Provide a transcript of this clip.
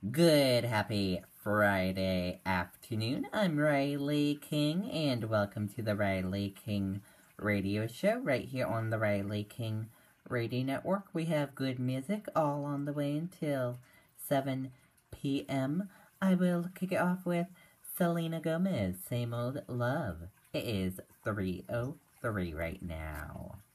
Good happy Friday afternoon. I'm Riley King, and welcome to the Riley King Radio Show right here on the Riley King Radio Network. We have good music all on the way until 7 p.m. I will kick it off with Selena Gomez, Same Old Love. It is 3:03 right now.